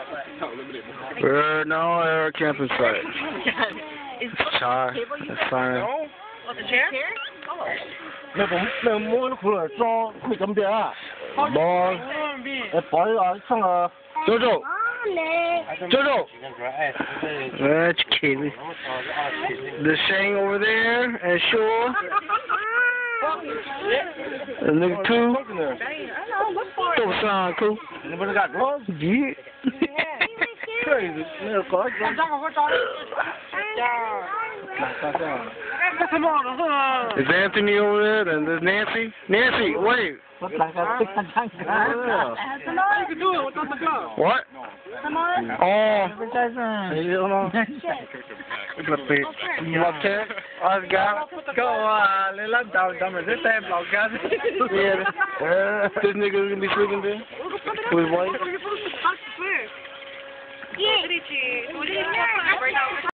We're now at our camping site. It's chai. It's fine. What, the chair? Oh. 那种摸的裤子装会怎么变啊？ Ball. 保一个上个。 Jojo. Jojo. That's Kaylee. The Shang over there and Shore. And the two. Don't sound cool. You better got gloves? Yeah. Crazy. Is Anthony over there? And there's Nancy. Nancy, wait. What? Oh. This nigga's gonna be sleeping there with his wife.